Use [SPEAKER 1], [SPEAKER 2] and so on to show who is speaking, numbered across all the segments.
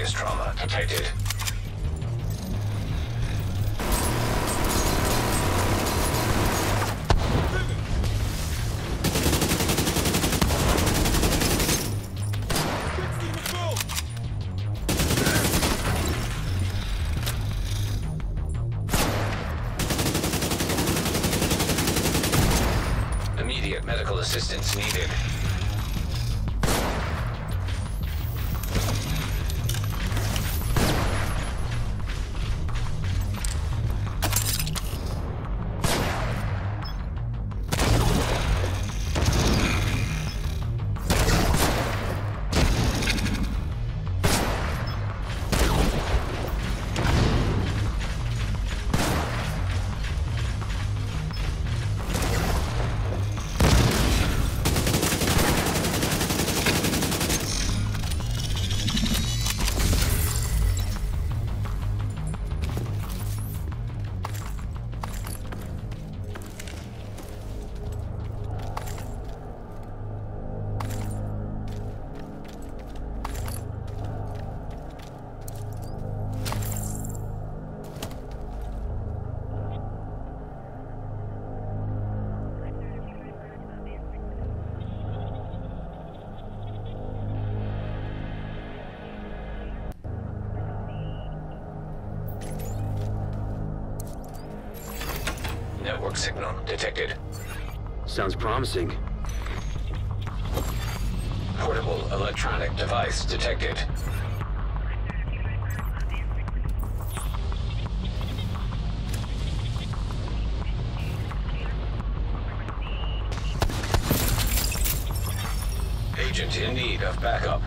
[SPEAKER 1] Serious trauma detected. Immediate medical assistance needed. Network signal detected.
[SPEAKER 2] Sounds promising.
[SPEAKER 1] Portable electronic device detected. Agent in need of backup.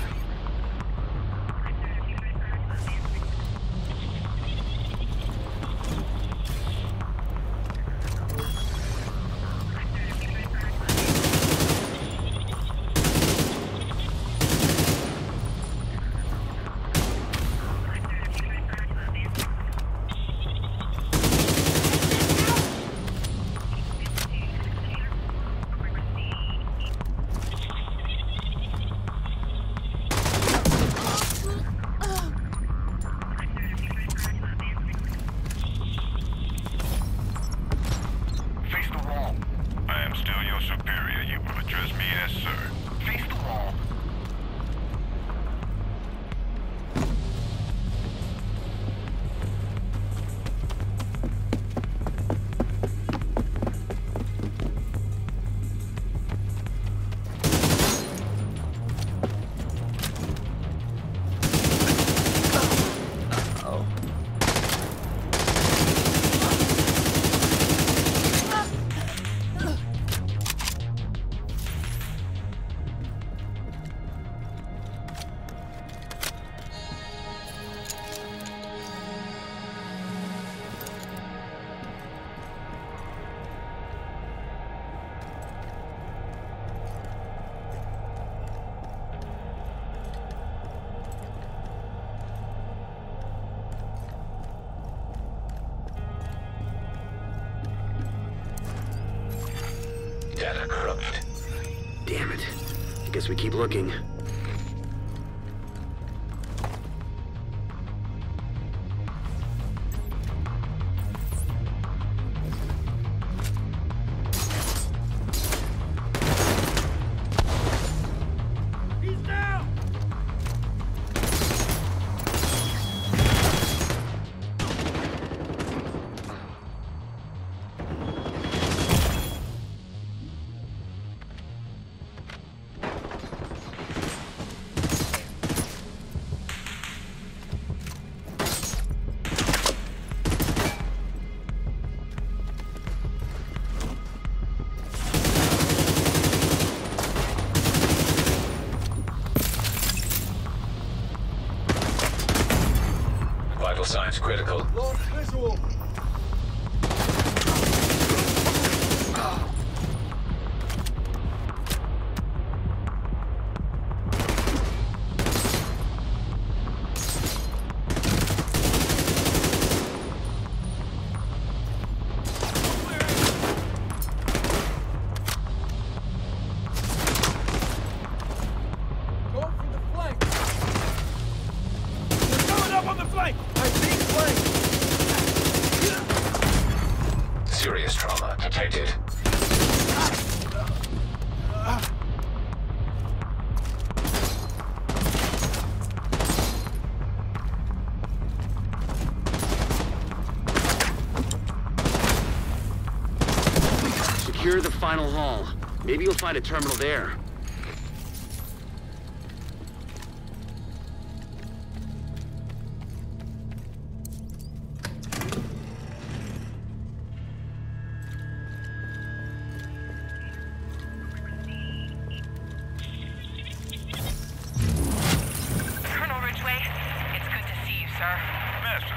[SPEAKER 1] Data corrupted.
[SPEAKER 2] Damn it. I guess we keep looking.
[SPEAKER 1] Vital signs critical.
[SPEAKER 3] Lost visual. Go for the flank. flank! I'm being flanked!
[SPEAKER 1] Serious trauma detected.
[SPEAKER 2] Secure the final hall. Maybe you'll find a terminal there.
[SPEAKER 4] Colonel Ridgway, it's good to see you, sir.
[SPEAKER 3] Masters.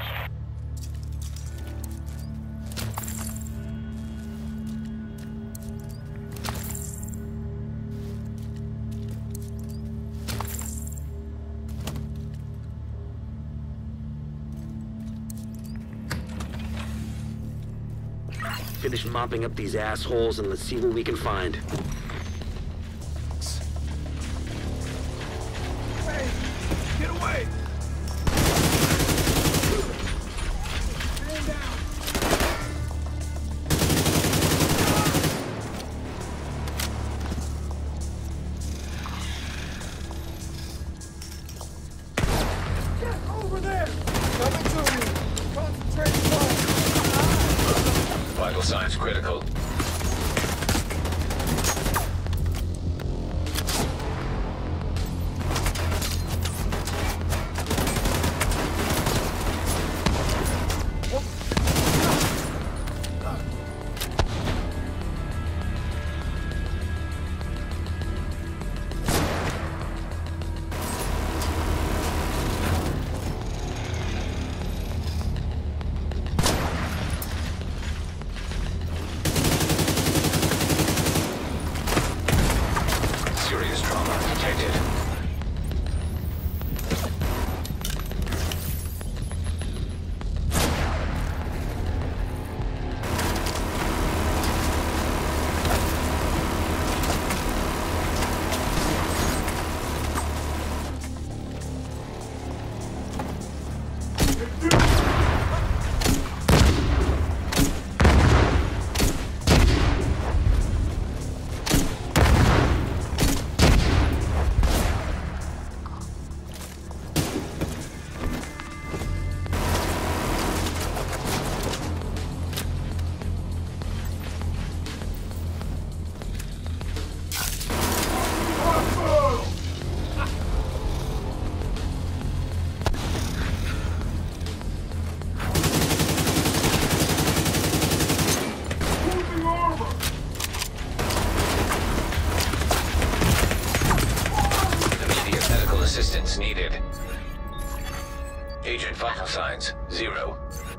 [SPEAKER 2] Finish mopping up these assholes and let's see what we can find.
[SPEAKER 3] Hey! Get away! Stand down! Get over there! Coming to you! Concentrate fire!
[SPEAKER 1] Vital signs critical. Serious trauma detected. Immediate medical assistance needed. Agent vital signs 0.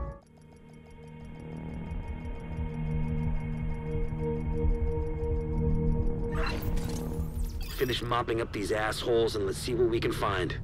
[SPEAKER 2] Finish mopping up these assholes and let's see what we can find.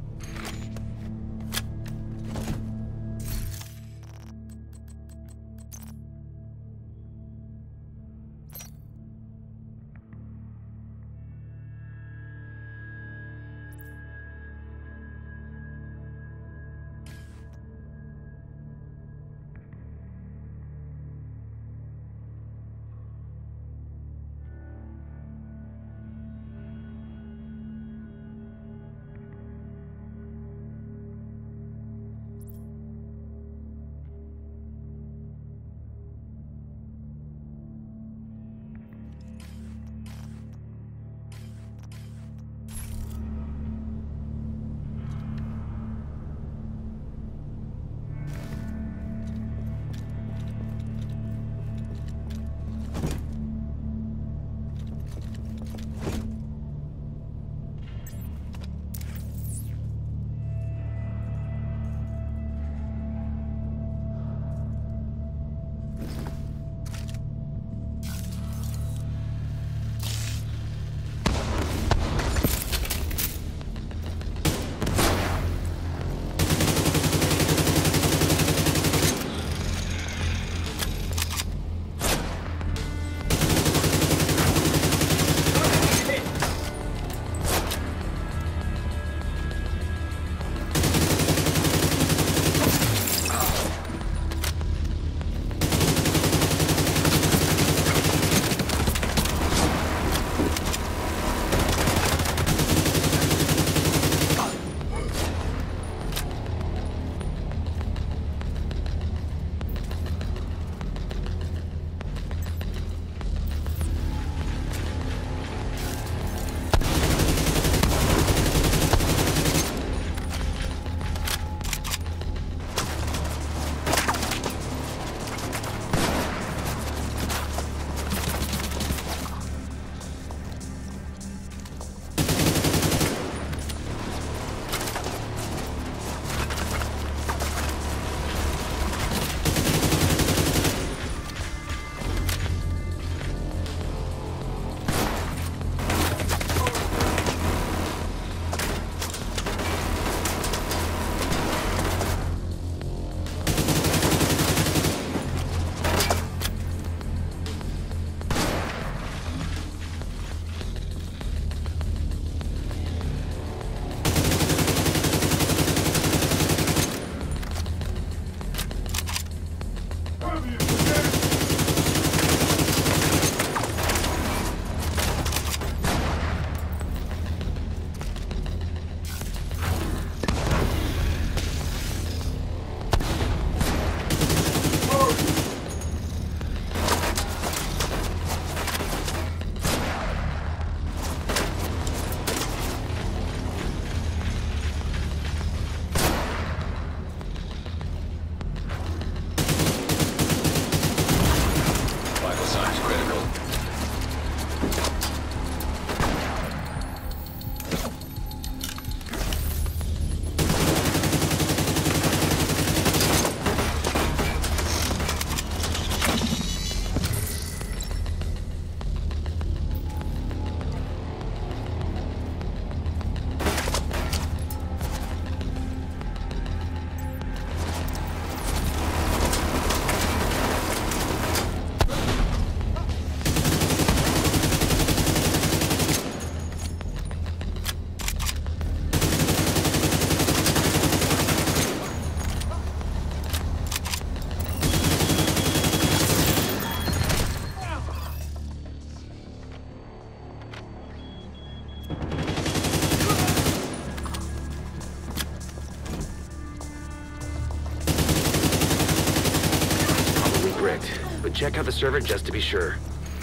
[SPEAKER 2] check out the server just to be sure.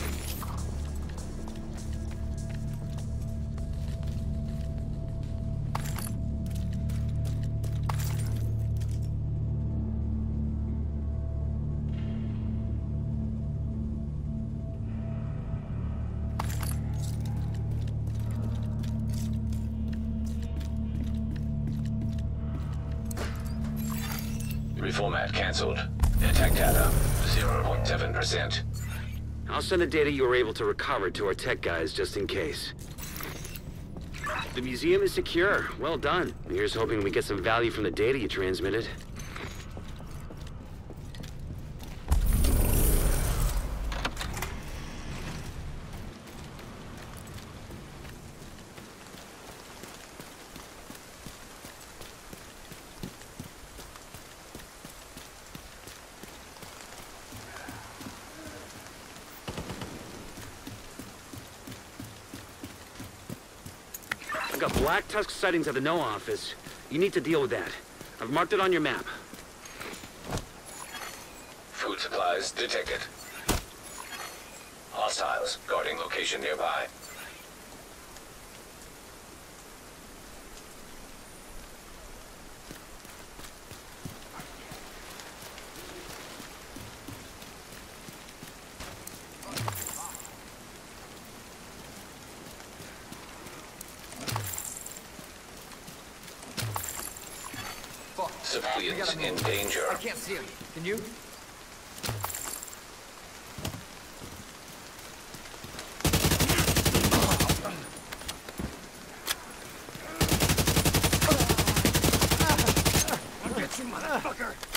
[SPEAKER 1] Reformat cancelled. Attack data 0.7%.
[SPEAKER 2] I'll send the data you were able to recover to our tech guys just in case. The museum is secure. Well done. Here's hoping we get some value from the data you transmitted. I've got Black Tusk sightings at the NOAA office. You need to deal with that. I've marked it on your map.
[SPEAKER 1] Food supplies detected. Hostiles guarding location nearby. Civilians in danger.
[SPEAKER 3] I can't see him. Can you? I'll get you, motherfucker!